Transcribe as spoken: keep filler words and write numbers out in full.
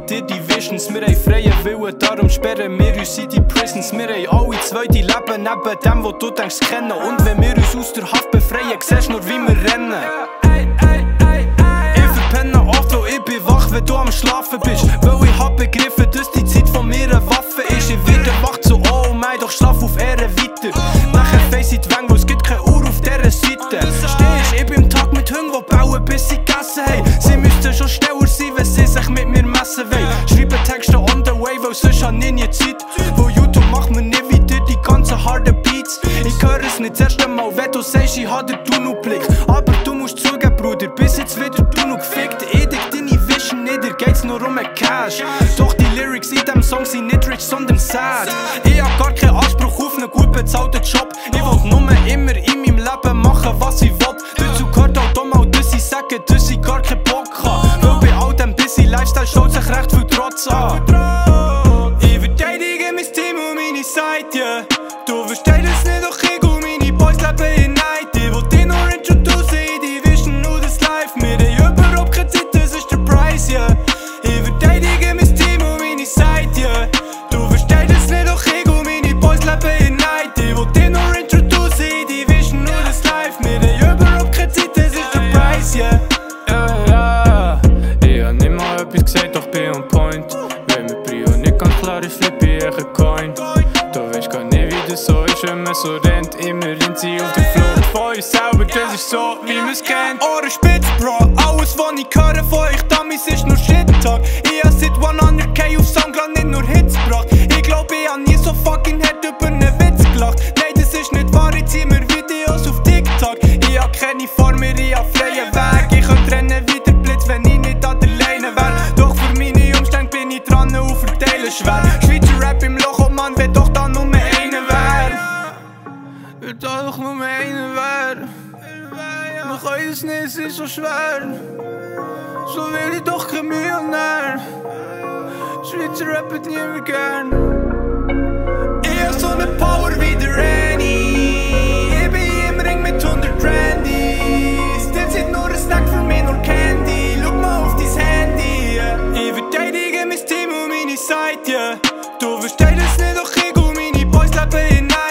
dir die Visions. Wir haben freien Willen, darum sperren wir uns in die Prisons. Wir haben alle zwei die Leben neben dem, wo du denkst kennen. Und wenn wir uns aus der Haft befreien, siehst nur, wie wir rennen. Ich verpenne oft, weil ich bin wach, wenn du am Schlafen bist. Weil ich hab begriffen, dass die Zeit von mir eine Waffe ist. Ich werde wach so, oh mein, doch schlaf auf Ehre weiter. Nachher face ich die Wänge, weil es gibt keine Uhr auf dieser Seite. Stehst, ich bin im Tag mit Hunden, die bauen, bis sie gegessen haben. Sie müssten schon schneller sein, wenn sie sich mit mir messen wollen. Schreiben Texte on the way, weil sonst hab ich nie Zeit. Wo YouTube macht mir nicht wieder die ganzen harten Beats. Ich höre es nicht das erste Mal, wenn du sagst, ich hab den Tunnelblick. Aber du musst zugeben, Bruder, bis jetzt wieder du noch gefickt. Ich dig deine Vision nicht, dir geht's nur um Cash. Doch die Lyrics in dem Song sind nicht rich, sondern sad. Ich hab gar keinen Anspruch auf einen gut bezahlten Job. Ich will nur immer in meinem Leben machen, was ich will. Dazu gehört auch da mal, dass ich sage, dass ich gar keinen Bock hab. Weil bei all dem busy Lifestyle schaut sich recht viel Trotz an. Ich verteidige mein Team und meine Seite, yeah. Du verstehst es nicht, doch ich und meine Boys leben in Night. Ich will dich noch introducen in die Vision und das Life. Wir haben überhaupt keine Zeit, das ist der Preis, yeah. Ich verteidige mein Team und meine Seite, yeah. Du verstehst es nicht, doch ich und meine Boys leben in Night. Ich will dich noch introducen in die Vision und das Life. Wir haben überhaupt keine Zeit, das ist der Preis, yeah. Ja, ja, ich hab nicht mal etwas gesagt, doch bin on point. Wenn mir Prio nicht ganz klar ist, flippe ich einen Coin. Du weißt gar nicht, wie das so ist, wenn man so rennt. Immer rennt sie auf der Flucht von uns selber, das ist so, wie man es kennt. Ohren spitz, Bro, alles was ich höre von euch damals ist nur Shit-Talk. Ich hab seit hundert K auf Soundcloud nicht nur Hits gebracht. Ich glaub, ich hab nie so fucking hart über einen Witz gelacht. Nein, das ist nicht wahr, ich zieh mir Videos auf TikTok. Ich hab keine Form mehr, ich hab freien Weg. Ich könnte rennen wie der Blitz, wenn ich nicht an der Leine wär. Doch für meine Umstände bin ich dran und verteile schwer. Schweizer Rap im Loch, oh Mann, wenn doch da nur einer wär. Wenn da doch nur einer wär. Man kann es nicht, es ist so schwer. So will ich doch kein Millionär. Schweizer Rap hat niemand gern. Ich hab so ne Power wie der Randy. Ich bin im Ring mit hundert Randys. Das sind nur ein Snack für mich, nur Candy. Schau mal auf dein Handy, yeah. Ich verteidige mein Team und meine Seite, yeah. Du verstehst es nicht, doch ich und meine Boys leben in Night.